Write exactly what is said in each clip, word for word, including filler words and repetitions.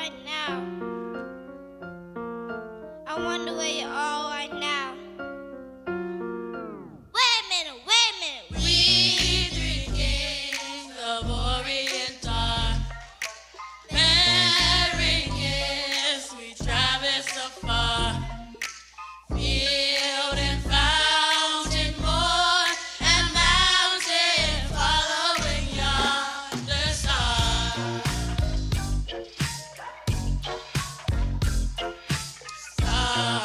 right now. I wonder where you are right now. Wait a minute, wait a minute. We three kings of Orient are bearing gifts, we traverse afar. Field and fountain, moor and mountain, following yonder star. Star.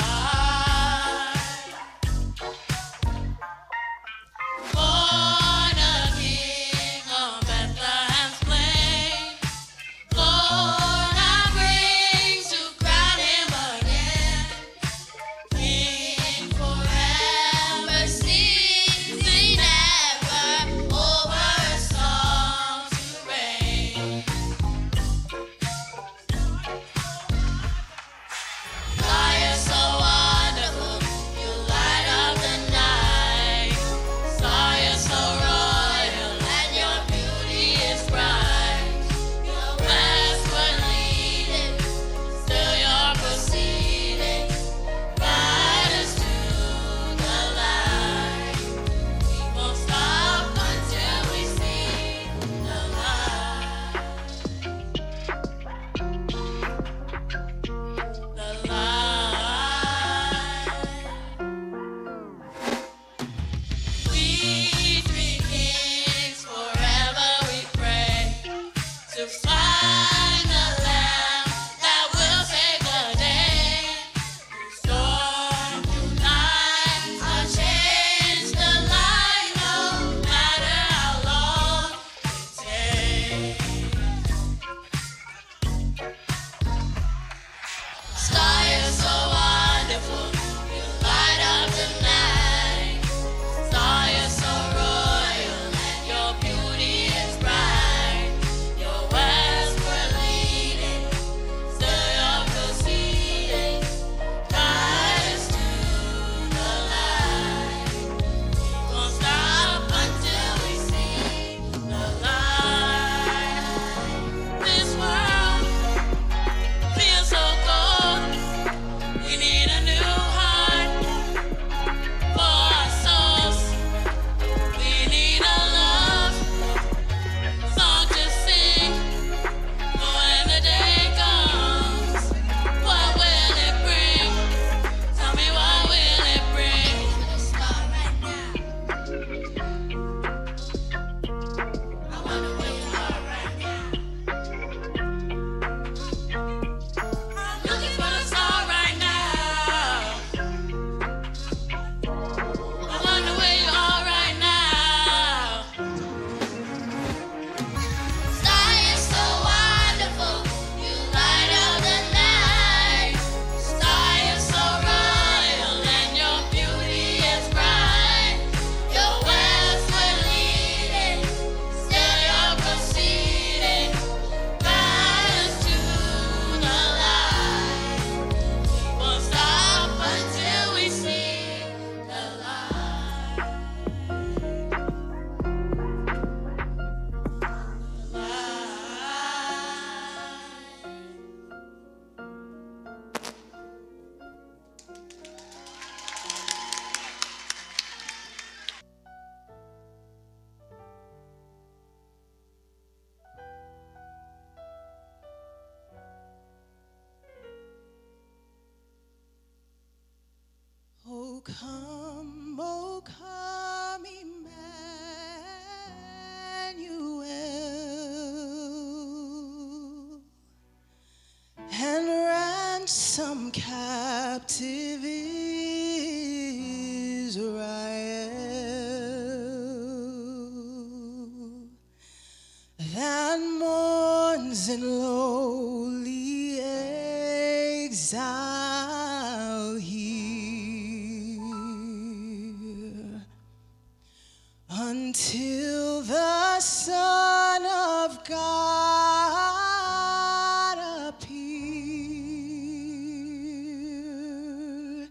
Born a king on Bethlehem's plain, Lord, I bring to crown him again. King forever, ceasing never, over song to reign. Fire so wonderful, you light up the night. Fire so royal, and your beauty is bright. Your westward leading, still you're proceeding. Guide us to the light. We won't stop until we see the light. The light. We three kings, forever we pray to find the Lamb that will save the day. Storm through night, unchanged the light, no matter how long it takes. Sky is so wonderful, you light up the night. Star is so royal, and your beauty is bright. Your westward leading, still you're proceeding. Guide us to the light. We won't stop until we see the light. This world feels so cold. We need a new heart for our souls. We need a love song to sing when the day comes. What will it bring? Tell me, what will it bring? I wonder where you are right now. I'm looking for the star right now. I wonder where you are right now. Star is so wonderful, you light up the night. Star is so royal, and your beauty is bright. Your westward leading, still you're proceeding. Guide us to the light. We won't stop until we see the light. Oh, come, oh, come, Emmanuel, and ransom captive Israel that mourns in lowly exile here until the Son of God appear.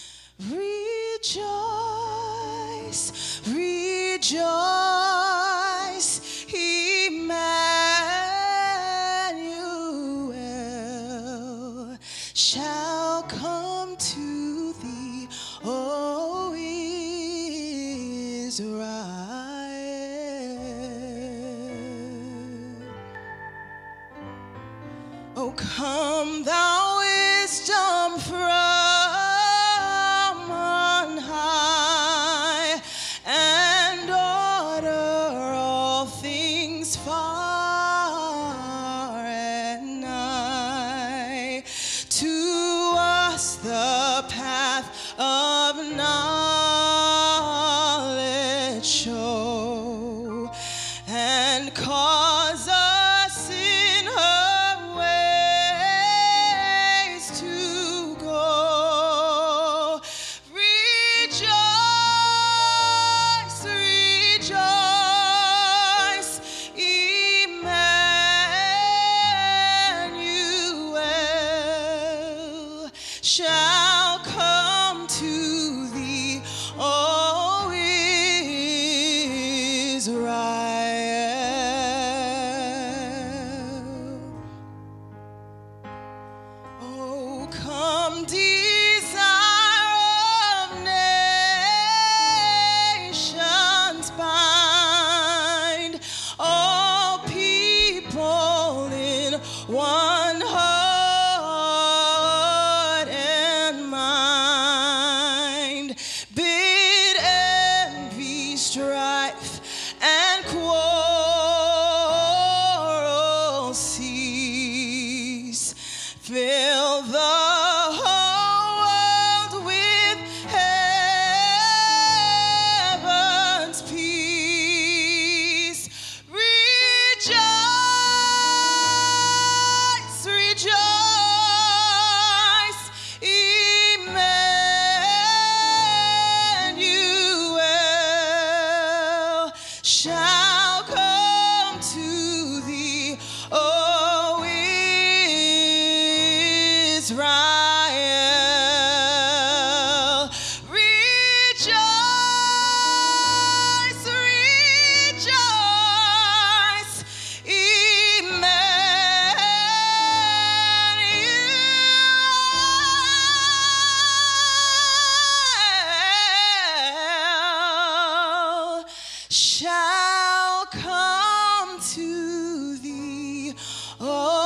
Rejoice, rejoice, Emmanuel. come thou wisdom from on high, and order all things far and nigh. To us the path of knowledge show, and cause us in her ways to go. Rejoice, rejoice, Emmanuel shall come to thee, O Israel. Oh, come, desire of nations, bind all people in one heart and mind. Bid envy, strife, and quarrel cease. Fill the whole world with heaven's peace. Rejoice, rejoice, Emmanuel shall come to thee, O Israel. Rejoice, rejoice, Emmanuel shall come to thee, O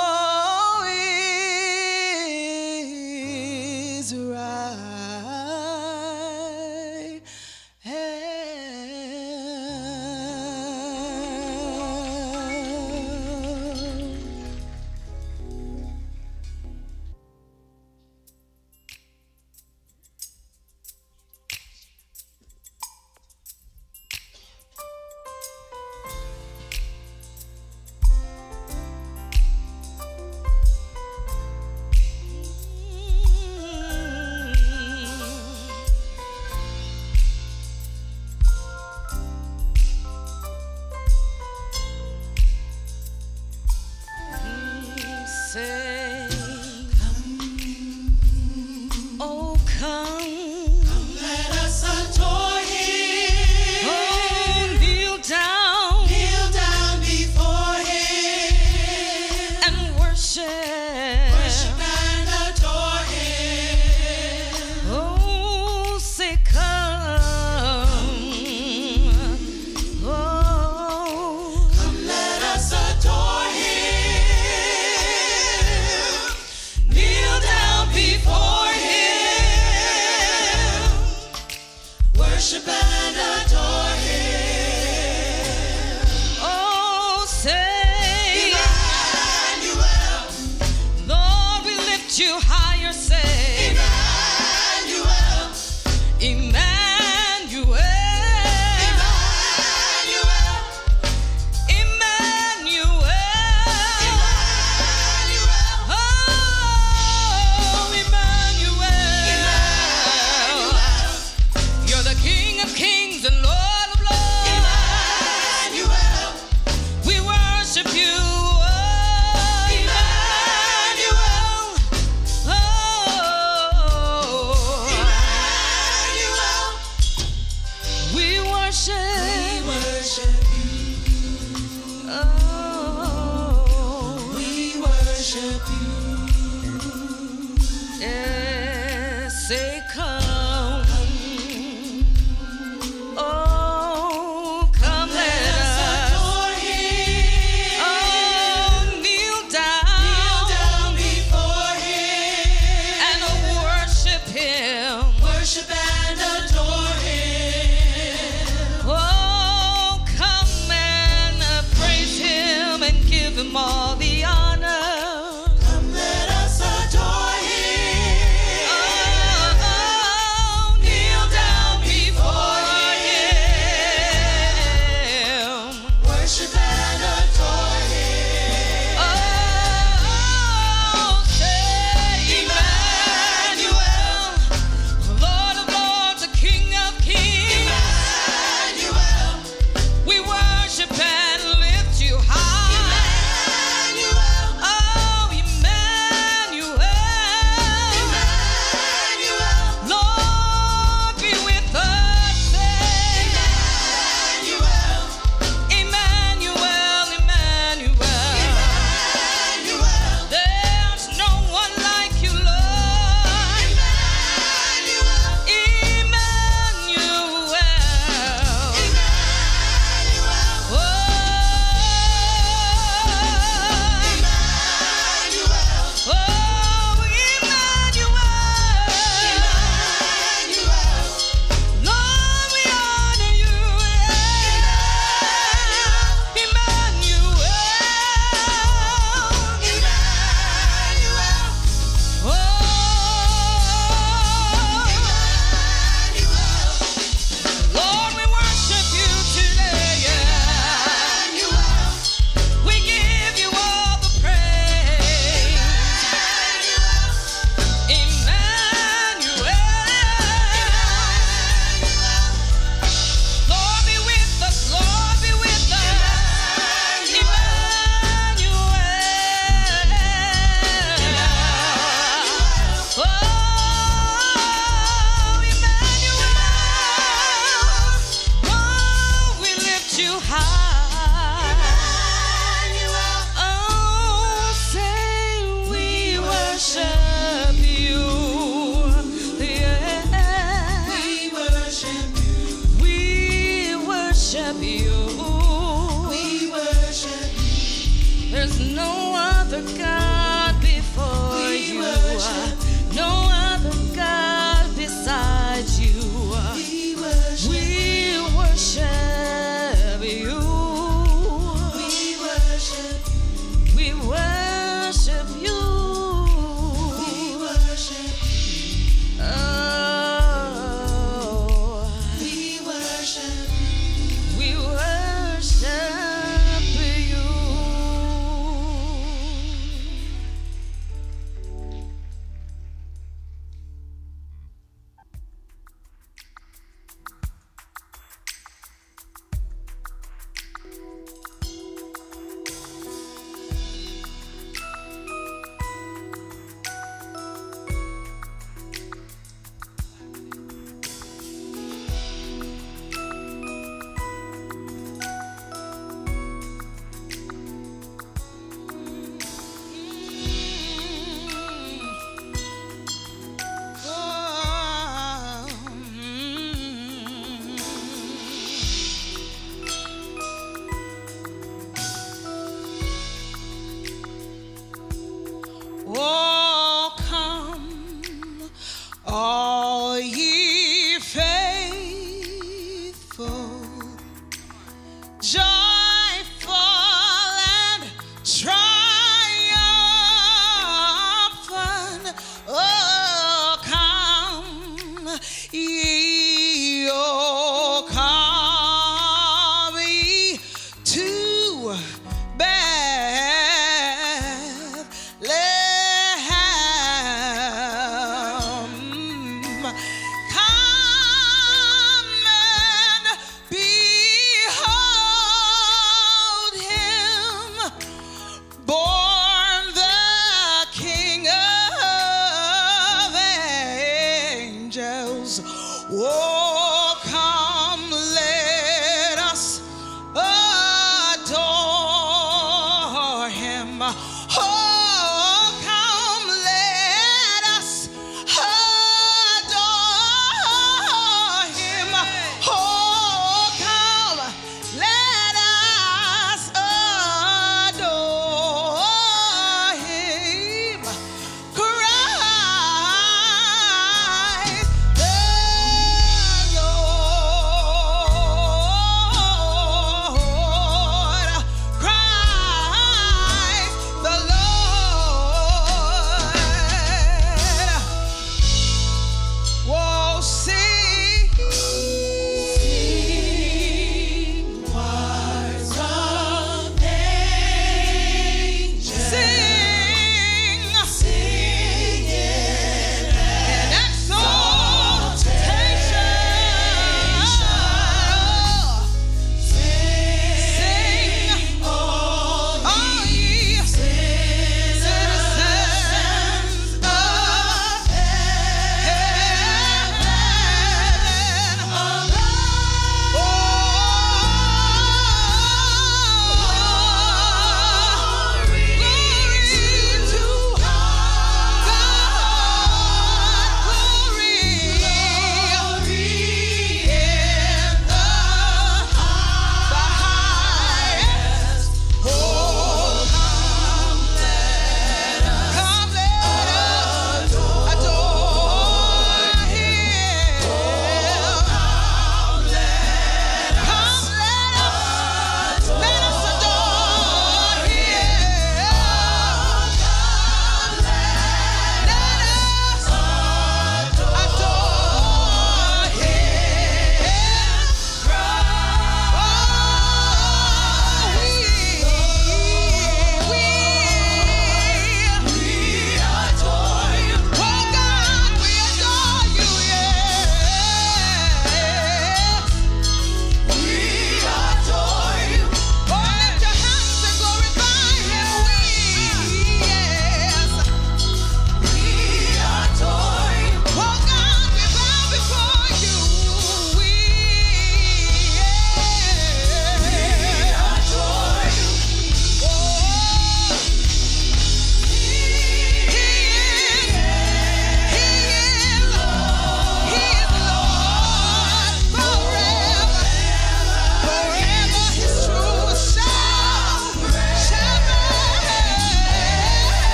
Say, oh come, Let us adore him. oh kneel down Kneel down before him. and worship. Worship and adore him. Oh, say come, oh Come, let us adore him. Kneel down before him. Worship and adore him. oh say, Emmanuel, Lord, we lift you higher. Say, Emmanuel, Emmanuel, Emmanuel, Emmanuel, Emmanuel. oh Emmanuel, you're the King of Kings and Lord of Lords. Emmanuel, We worship you, oh Emmanuel, oh Emmanuel. we worship, We worship you. oh We worship you. yes, say come, oh come let us, Adore him. oh kneel down, Kneel down worship and adore him. Oh, say Emmanuel, Lord of lords, the King of kings. Emmanuel, We worship and lift you high. Emmanuel, Oh, Emmanuel, Emmanuel, Lord, be with us. Say Emmanuel, Emmanuel, Emmanuel. Emmanuel, There's no one like you, Lord. Emmanuel, Emmanuel. Emmanuel, Oh, Emmanuel, oh, Emmanuel. Lord, we honor you. Emmanuel. Oh, Lord, we worship you today. We give you all the praise. Emmanuel. Lord, be with us. Lord, be with us. Emmanuel. Oh, Emmanuel. Oh, we lift you high. Oh, say we worship you. Yeah. we worship you, We worship you. we worship you, There's no other God before We you. worship No other God besides you. we worship, We worship you. we worship, We worship you. we worship, Oh, we worship, we worship you. Oh, come, all ye faithful, joyful and triumphant. Oh, come, ye, oh, come ye to Bethlehem. Come and behold him, born the King of angels. Oh, come, let us adore him. Oh, come, let us adore him. Oh, come, let us adore him. Christ the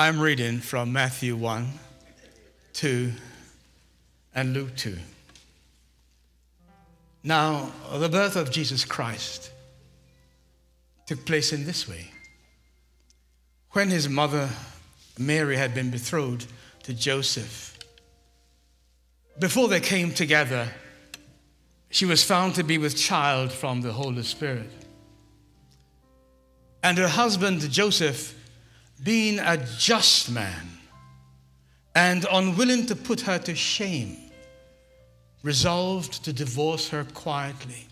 I'm reading from Matthew one, two, and Luke two. Now, the birth of Jesus Christ took place in this way. When his mother, Mary, had been betrothed to Joseph, before they came together, she was found to be with child from the Holy Spirit. And her husband, Joseph, being a just man and unwilling to put her to shame, resolved to divorce her quietly.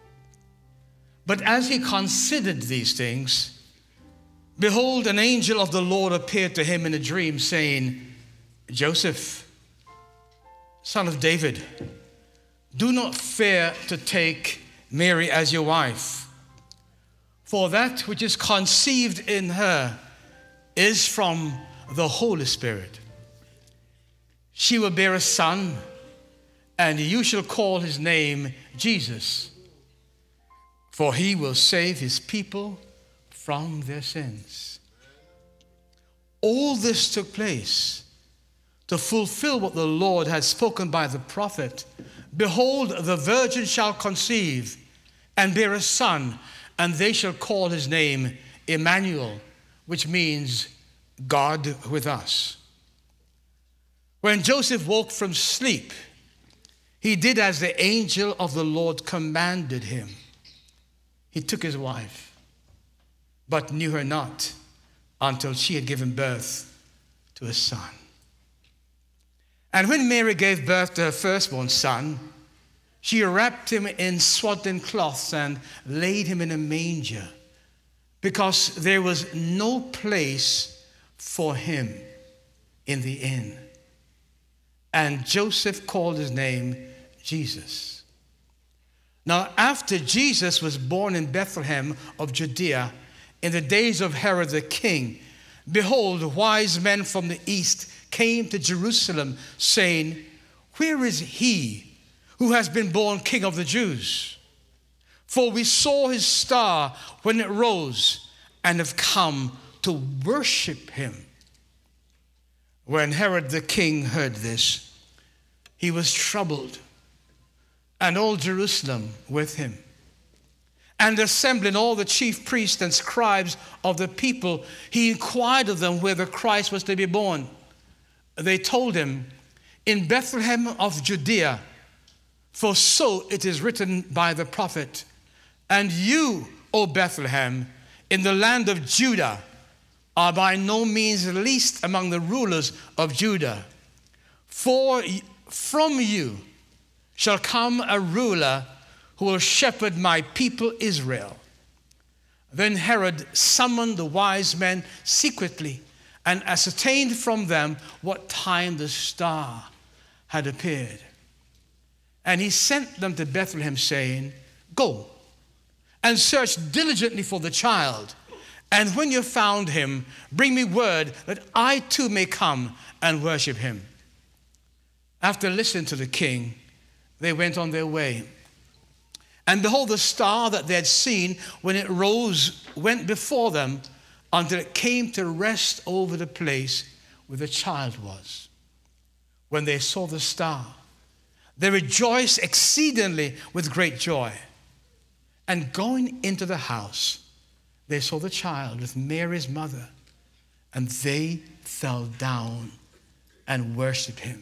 But as he considered these things, behold, an angel of the Lord appeared to him in a dream, saying, Joseph, son of David, do not fear to take Mary as your wife, for that which is conceived in her is from the Holy Spirit. She will bear a son, and you shall call his name Jesus, for he will save his people from their sins. All this took place to fulfill what the Lord had spoken by the prophet. Behold, the virgin shall conceive and bear a son, and they shall call his name Emmanuel, which means God with us. When Joseph woke from sleep, he did as the angel of the Lord commanded him. He took his wife, but knew her not until she had given birth to a son. And when Mary gave birth to her firstborn son, she wrapped him in swaddling cloths and laid him in a manger, because there was no place for him in the inn. And Joseph called his name Jesus. Now, after Jesus was born in Bethlehem of Judea, in the days of Herod the king, behold, wise men from the east came to Jerusalem, saying, where is he who has been born King of the Jews? For we saw his star when it rose, and have come to worship him. When Herod the king heard this, he was troubled, and all Jerusalem with him. And assembling all the chief priests and scribes of the people, he inquired of them where the Christ was to be born. They told him, in Bethlehem of Judea, for so it is written by the prophet, and you, O Bethlehem, in the land of Judah, are by no means least among the rulers of Judah. For from you shall come a ruler who will shepherd my people Israel. Then Herod summoned the wise men secretly and ascertained from them what time the star had appeared. And he sent them to Bethlehem, saying, go and search diligently for the child, and when you found him, bring me word that I too may come and worship him. After listening to the king, they went on their way. And behold, the star that they had seen when it rose went before them until it came to rest over the place where the child was. When they saw the star, they rejoiced exceedingly with great joy. And going into the house, they saw the child with Mary's mother, and they fell down and worshiped him.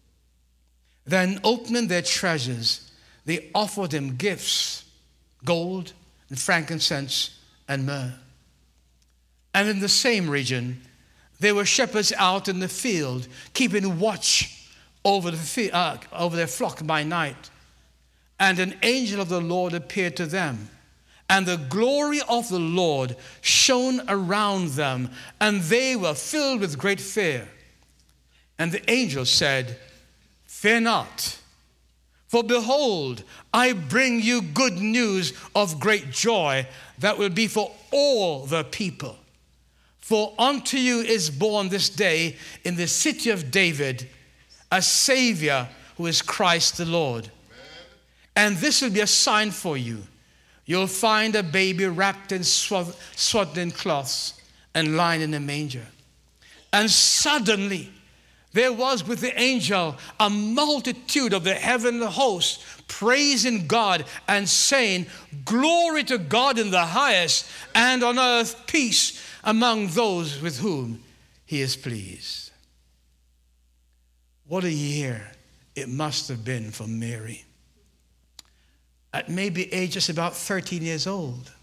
Then, opening their treasures, they offered him gifts, gold and frankincense and myrrh. And in the same region, there were shepherds out in the field, keeping watch over, the, uh, over their flock by night. And an angel of the Lord appeared to them, and the glory of the Lord shone around them, and they were filled with great fear. And the angel said, fear not, for behold, I bring you good news of great joy that will be for all the people. For unto you is born this day in the city of David a Savior, who is Christ the Lord. And this will be a sign for you. You'll find a baby wrapped in swaddling cloths and lying in a manger. And suddenly there was with the angel a multitude of the heavenly host praising God and saying, "Glory to God in the highest, and on earth peace among those with whom he is pleased." What a year it must have been for Mary. At maybe age just about thirteen years old,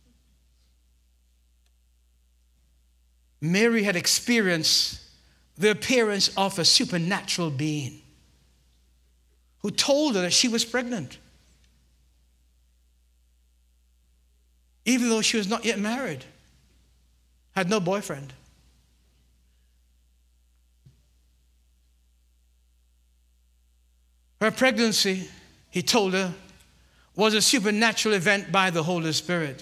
Mary had experienced the appearance of a supernatural being who told her that she was pregnant, even though she was not yet married, had no boyfriend. Her pregnancy, he told her, was a supernatural event by the Holy Spirit.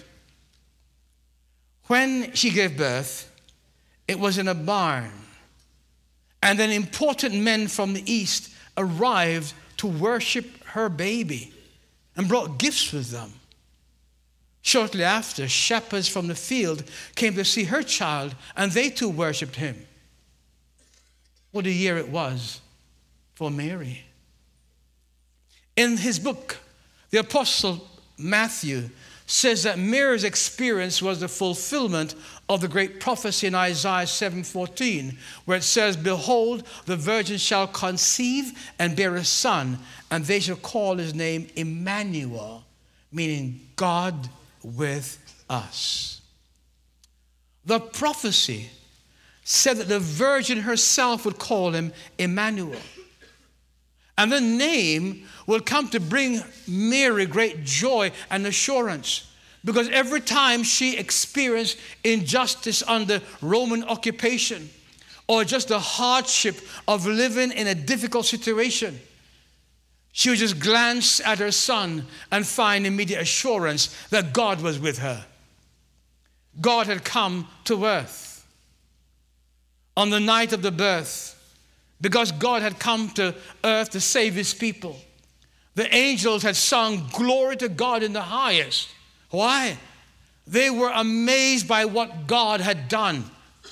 When she gave birth, it was in a barn, and then important men from the east arrived to worship her baby and brought gifts with them. Shortly after, shepherds from the field came to see her child, and they too worshiped him. What a year it was for Mary. In his book, the Apostle Matthew says that Mary's experience was the fulfillment of the great prophecy in Isaiah seven fourteen, where it says, "Behold, the virgin shall conceive and bear a son, and they shall call his name Emmanuel," meaning God with us. The prophecy said that the virgin herself would call him Emmanuel. And the name will come to bring Mary great joy and assurance, because every time she experienced injustice under Roman occupation, or just the hardship of living in a difficult situation, she would just glance at her son and find immediate assurance that God was with her. God had come to earth on the night of the birth, because God had come to earth to save his people. The angels had sung, "Glory to God in the highest." Why? They were amazed by what God had done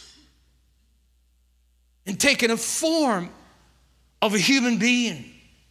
in taking a form of a human being.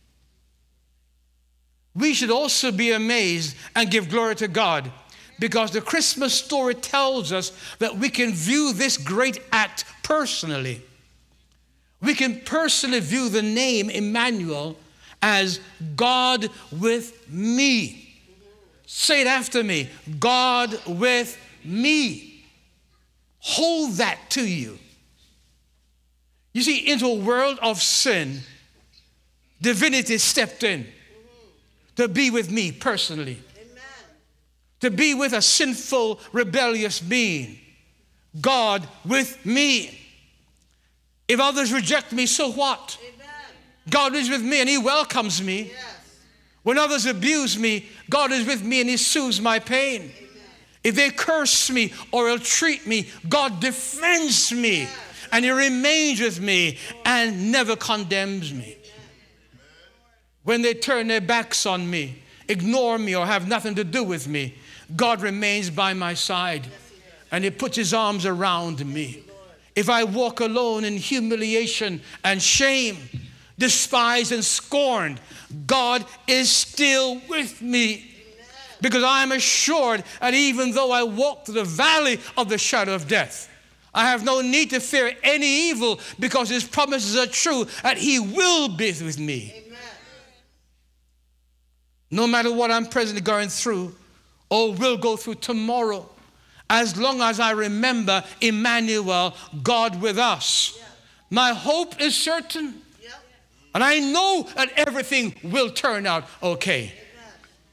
We should also be amazed and give glory to God, because the Christmas story tells us that we can view this great act personally. We can personally view the name Emmanuel as God with me. Say it after me. God with me. Hold that to you. You see, into a world of sin, divinity stepped in to be with me personally. Amen. To be with a sinful, rebellious being. God with me. If others reject me, so what? Amen. God is with me and he welcomes me. Yes. When others abuse me, God is with me and he soothes my pain. Amen. If they curse me or ill-treat me, God defends me. Yes. And he remains with me and never condemns me. Amen. When they turn their backs on me, ignore me, or have nothing to do with me, God remains by my side. Yes, and he puts his arms around me. If I walk alone in humiliation and shame, despised and scorned, God is still with me. Amen. Because I am assured that even though I walk through the valley of the shadow of death, I have no need to fear any evil, because his promises are true that he will be with me. Amen. No matter what I'm presently going through or will go through tomorrow, as long as I remember Emmanuel, God with us, yeah, my hope is certain. Yep. And I know that everything will turn out okay. Amen.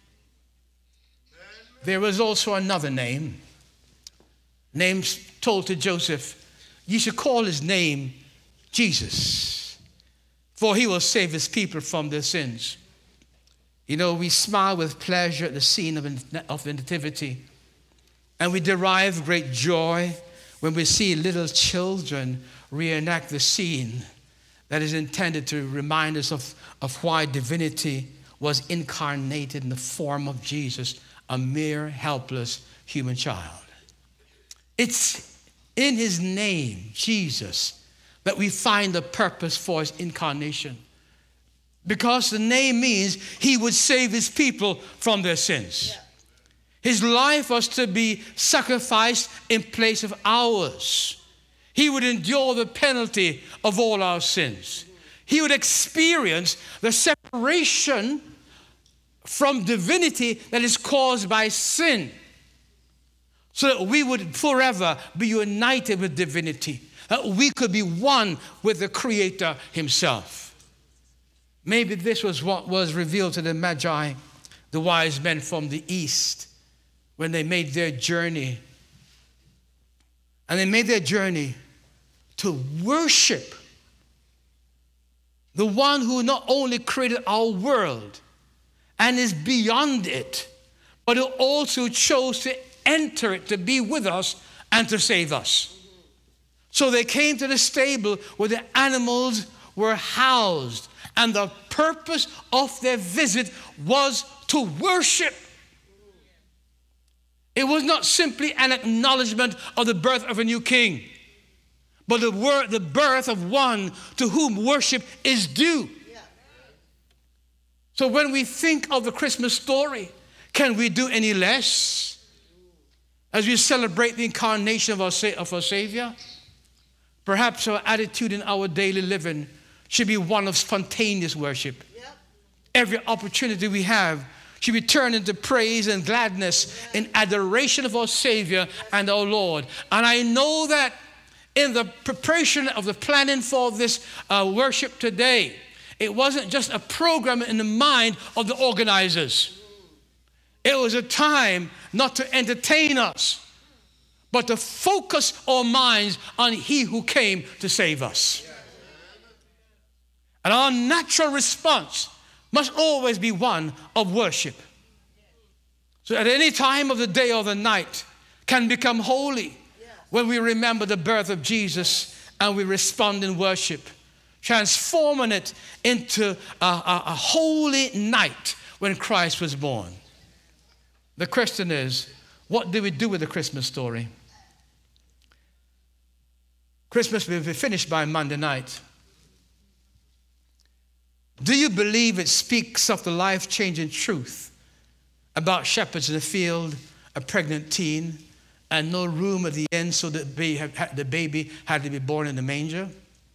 There was also another name, names told to Joseph, "You should call his name Jesus, for he will save his people from their sins." You know, we smile with pleasure at the scene of, of the nativity. And we derive great joy when we see little children reenact the scene that is intended to remind us of, of why divinity was incarnated in the form of Jesus, a mere helpless human child. It's in his name, Jesus, that we find the purpose for his incarnation. Because the name means he would save his people from their sins. His life was to be sacrificed in place of ours. He would endure the penalty of all our sins. He would experience the separation from divinity that is caused by sin, so that we would forever be united with divinity, that we could be one with the Creator himself. Maybe this was what was revealed to the Magi, the wise men from the east, when they made their journey. And they made their journey to worship the one who not only created our world and is beyond it, but who also chose to enter it, to be with us and to save us. So they came to the stable where the animals were housed, and the purpose of their visit was to worship. It was not simply an acknowledgement of the birth of a new king, but the, word, the birth of one to whom worship is due. So when we think of the Christmas story, can we do any less as we celebrate the incarnation of our, of our Savior? Perhaps our attitude in our daily living should be one of spontaneous worship. Yep. Every opportunity we have should be turned into praise and gladness in adoration of our Savior and our Lord. And I know that in the preparation of the planning for this uh, worship today, it wasn't just a program in the mind of the organizers. It was a time not to entertain us, but to focus our minds on he who came to save us. And our natural response must always be one of worship. So at any time of the day or the night can become holy when we remember the birth of Jesus and we respond in worship, transforming it into a, a, a holy night when Christ was born. The question is, what do we do with the Christmas story? Christmas will be finished by Monday night. Do you believe it speaks of the life-changing truth about shepherds in the field, a pregnant teen, and no room at the end, so that the baby had to be born in the manger?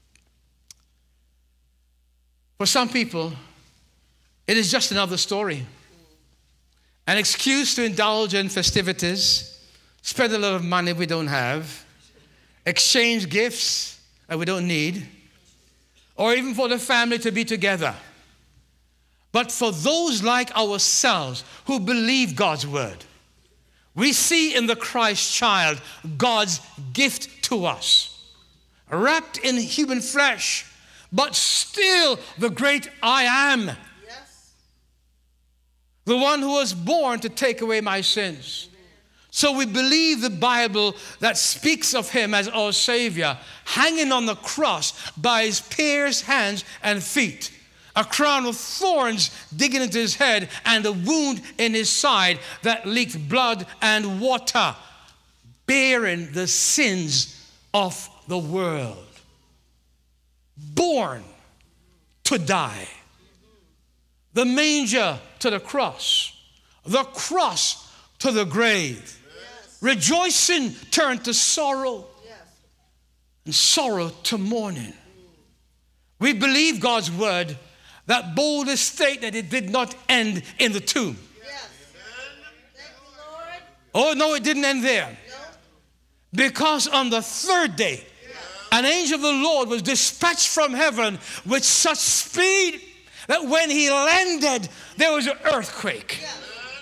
For some people, it is just another story, an excuse to indulge in festivities, spend a lot of money we don't have, exchange gifts that we don't need, or even for the family to be together. But for those like ourselves who believe God's word, we see in the Christ child God's gift to us, wrapped in human flesh, but still the great I am. Yes. The one who was born to take away my sins. So we believe the Bible that speaks of him as our Savior, hanging on the cross by his pierced hands and feet, a crown of thorns digging into his head, and a wound in his side that leaked blood and water, bearing the sins of the world. Born to die. The manger to the cross. The cross to the grave. Yes. Rejoicing turned to sorrow. Yes. And sorrow to mourning. We believe God's word that boldly state that it did not end in the tomb. Yes. Thank you, Lord. Oh, no, it didn't end there. No. Because on the third day, an angel of the Lord was dispatched from heaven with such speed that when he landed, there was an earthquake. Yeah.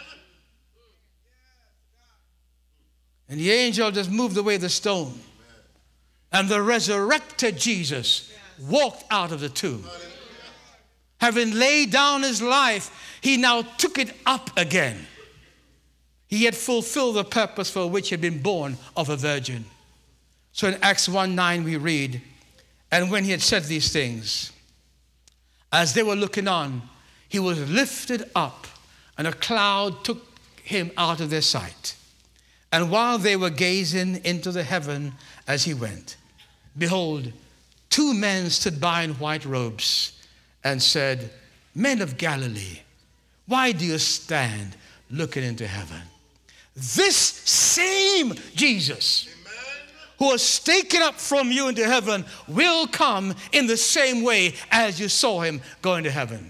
And the angel just moved away the stone. And the resurrected Jesus walked out of the tomb. Having laid down his life, he now took it up again. He had fulfilled the purpose for which he had been born of a virgin. So in Acts one nine we read, and when he had said these things, as they were looking on, he was lifted up, and a cloud took him out of their sight. And while they were gazing into the heaven as he went, behold, two men stood by in white robes and said, "Men of Galilee, why do you stand looking into heaven? This same Jesus who was taken up from you into heaven will come in the same way as you saw him go into heaven."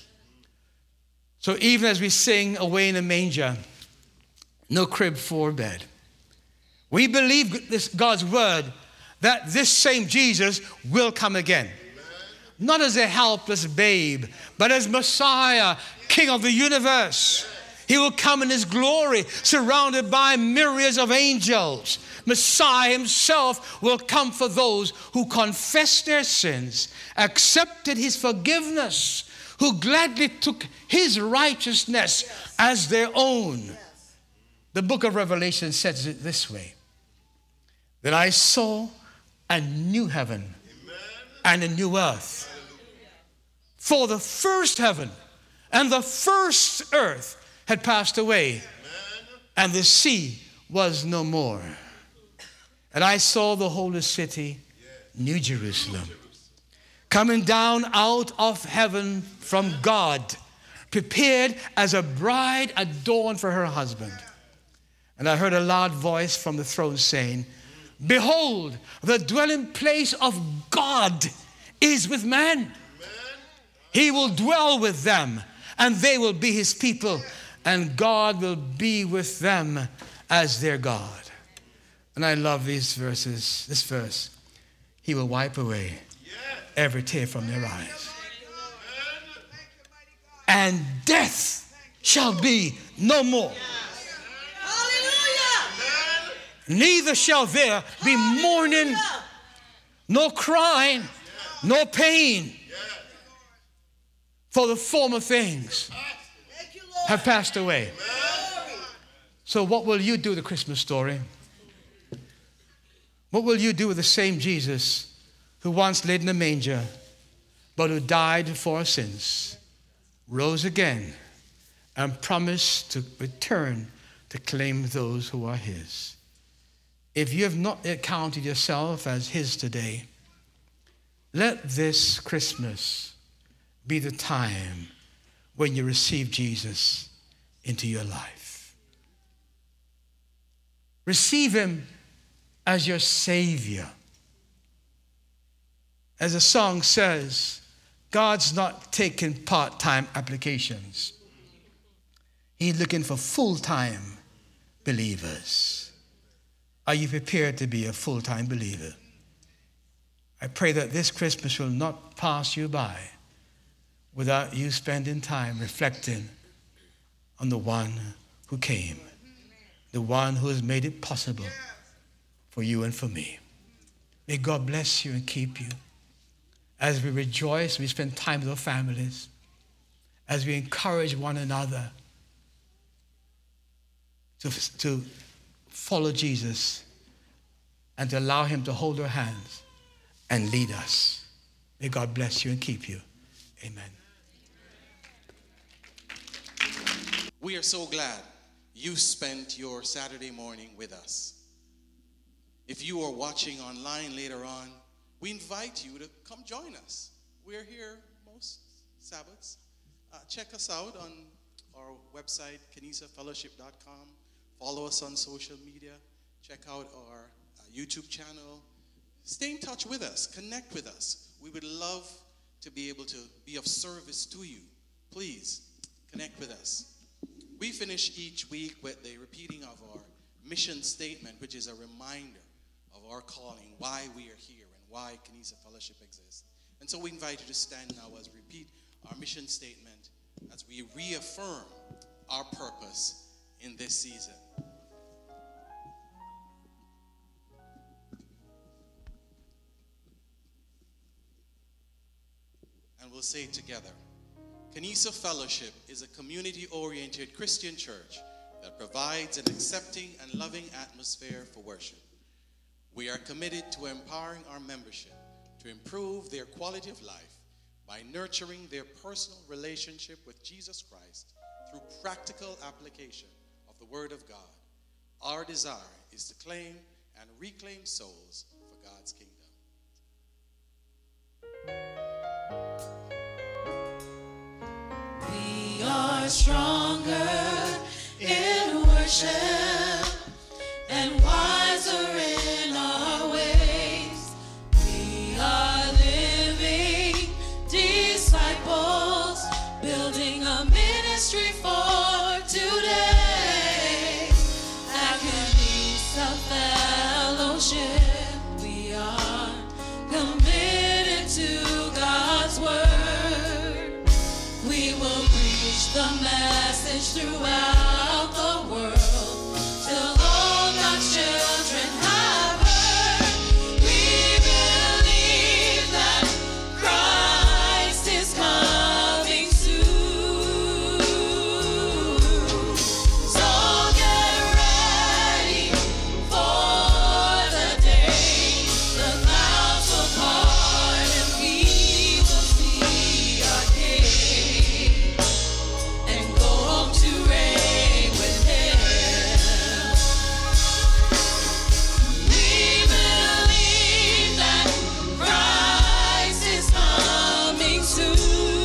So even as we sing "Away in a Manger," no crib for bed, we believe this God's word that this same Jesus will come again. Amen. Not as a helpless babe, but as Messiah, King of the universe. He will come in his glory, surrounded by myriads of angels. Messiah himself will come for those who confess their sins, accepted his forgiveness, who gladly took his righteousness as their own. The book of Revelation says it this way: that I saw a new heaven and a new earth. For the first heaven and the first earth had passed away, and the sea was no more. And I saw the holy city, New Jerusalem, coming down out of heaven from God, prepared as a bride adorned for her husband. And I heard a loud voice from the throne saying, "Behold, the dwelling place of God is with men. He will dwell with them, and they will be his people, and God will be with them as their God." And I love these verses, this verse. He will wipe away every tear from their eyes. And death shall be no more. Neither shall there be mourning, nor crying, nor pain. For the former things have passed away. So what will you do with the Christmas story? What will you do with the same Jesus who once laid in a manger, but who died for our sins, rose again, and promised to return to claim those who are his? If you have not yet counted yourself as his today, let this Christmas be the time when you receive Jesus into your life. Receive him as your Savior. As the song says, God's not taking part-time applications. He's looking for full-time believers. Are you prepared to be a full-time believer? I pray that this Christmas will not pass you by without you spending time reflecting on the one who came, the one who has made it possible for you and for me. May God bless you and keep you. As we rejoice, we spend time with our families, as we encourage one another to, to follow Jesus and to allow him to hold our hands and lead us. May God bless you and keep you. Amen. We are so glad you spent your Saturday morning with us. If you are watching online later on, we invite you to come join us. We're here most Sabbaths. Uh, check us out on our website, kanisa fellowship dot com. Follow us on social media. Check out our uh, YouTube channel. Stay in touch with us. Connect with us. We would love to be able to be of service to you. Please connect with us. We finish each week with the repeating of our mission statement, which is a reminder of our calling, why we are here, and why Kanisa Fellowship exists. And so we invite you to stand now as we repeat our mission statement, as we reaffirm our purpose in this season. And we'll say it together. Kanisa Fellowship is a community-oriented Christian church that provides an accepting and loving atmosphere for worship. We are committed to empowering our membership to improve their quality of life by nurturing their personal relationship with Jesus Christ through practical application of the Word of God. Our desire is to claim and reclaim souls for God's kingdom. We are stronger in worship and wiser in our ways. We are living disciples, building a ministry for today. At Kanisa Fellowship, we are committed to God's word. We will preach the message throughout the world till all God's children have heard. We believe that Christ is coming soon. So get ready for the day the clouds will part and we will see our King and go home to reign with Him. We believe that Christ is coming soon.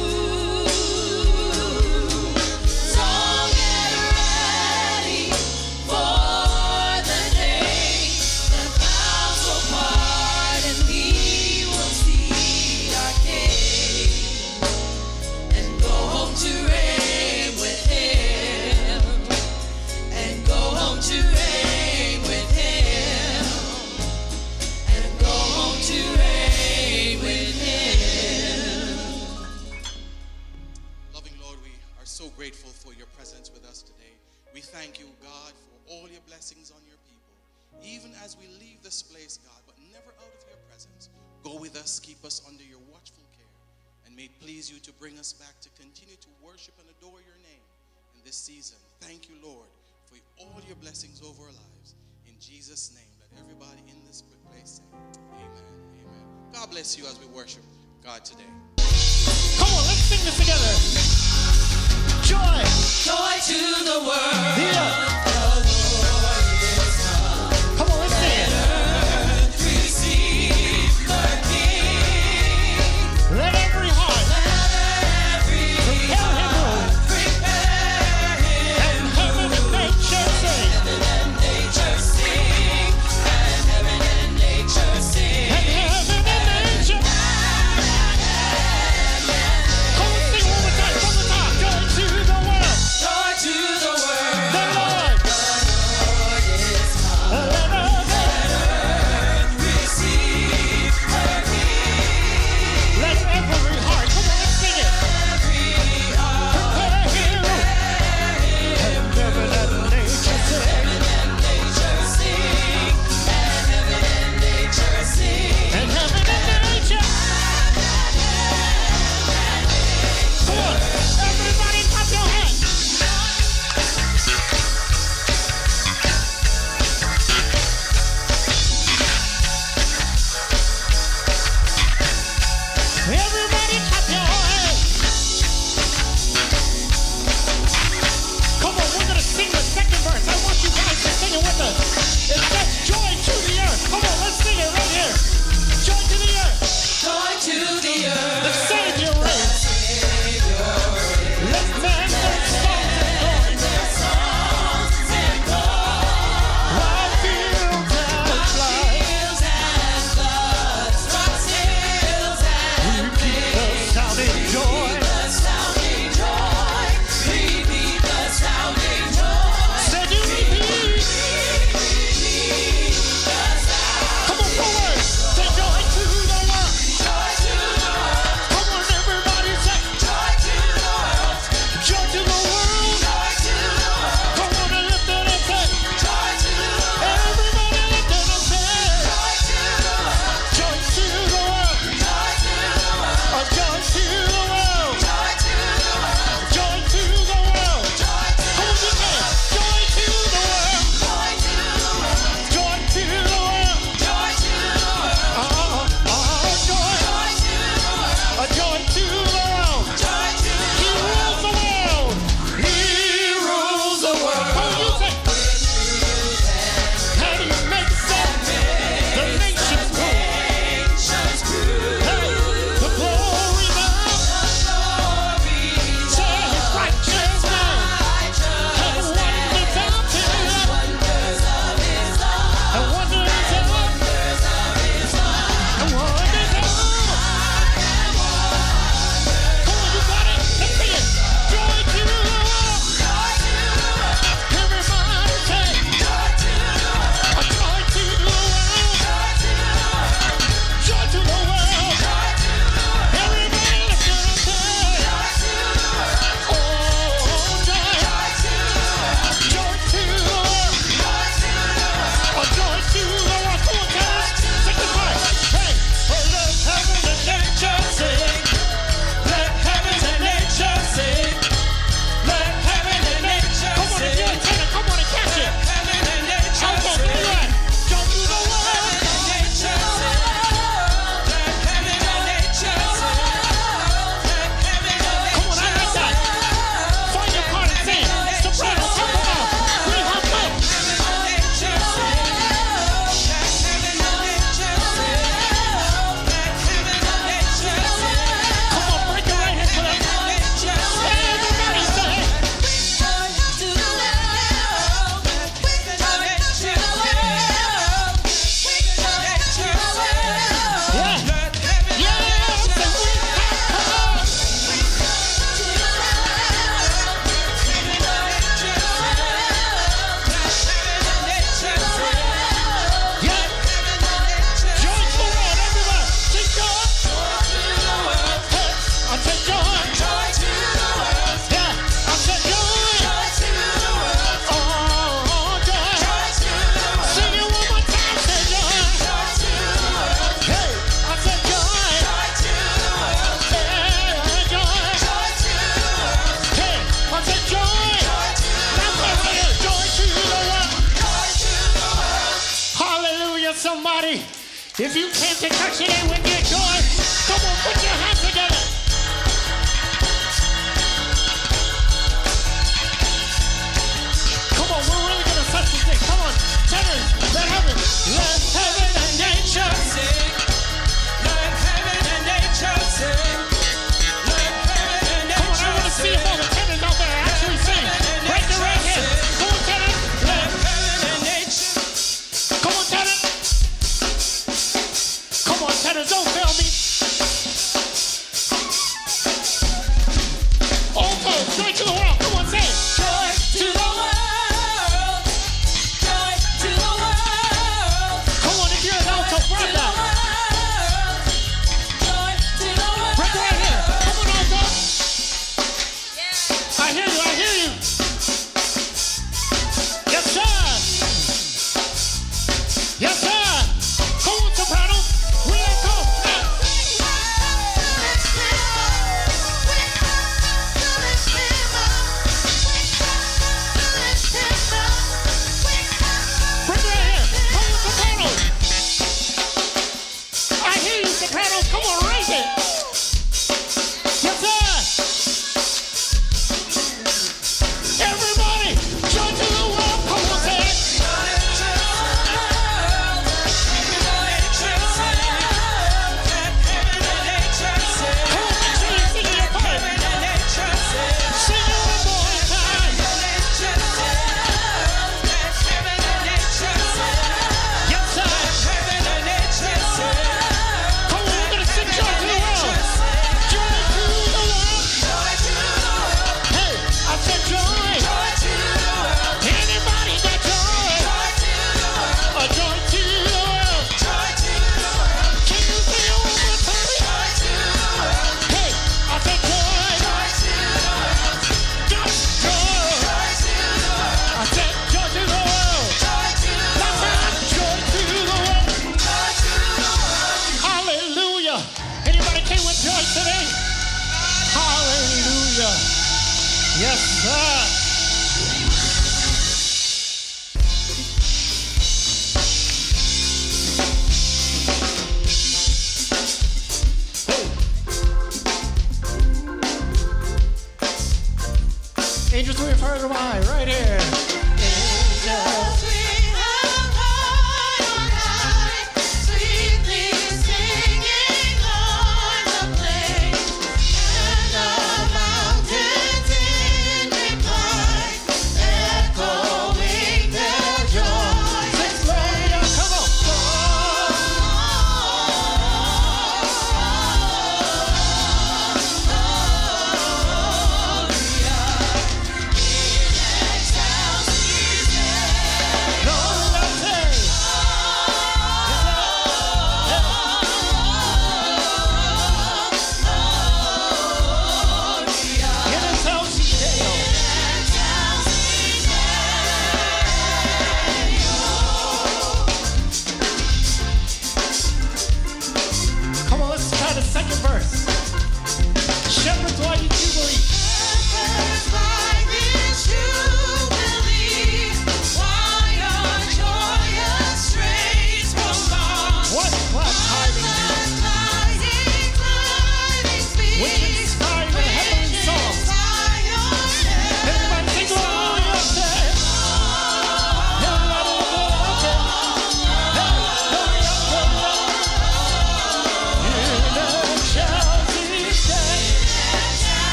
So get ready for the day the clouds will part and we will see our King and go home to reign with Him, and go home to reign with Him, and go home to reign with Him. Loving Lord, we are so grateful for your presence with us today. We thank you, God, for all your blessings on your people. Even as we leave this place, God, but never out of your presence, go with us, keep us under your watchful care, and may it please you to bring us back to continue to worship and adore your name in this season. Thank you, Lord, for all your blessings over our lives. In Jesus' name, let everybody in this place say amen, amen. God bless you as we worship God today. Come on, let's sing this together. Joy. Joy to the world. Yeah. The Lord is come. Come on, let's sing it. Earth receive the King. Let every heart Let every prepare him room. prepare Him. And heaven and nature sing. Heaven and nature sing. And heaven and nature sing. And heaven and nature. Come on, sing one more time from the top. Joy to the world. Joy to the world. The Lord everybody. If you came to church today with your joy, come on, put your hands together.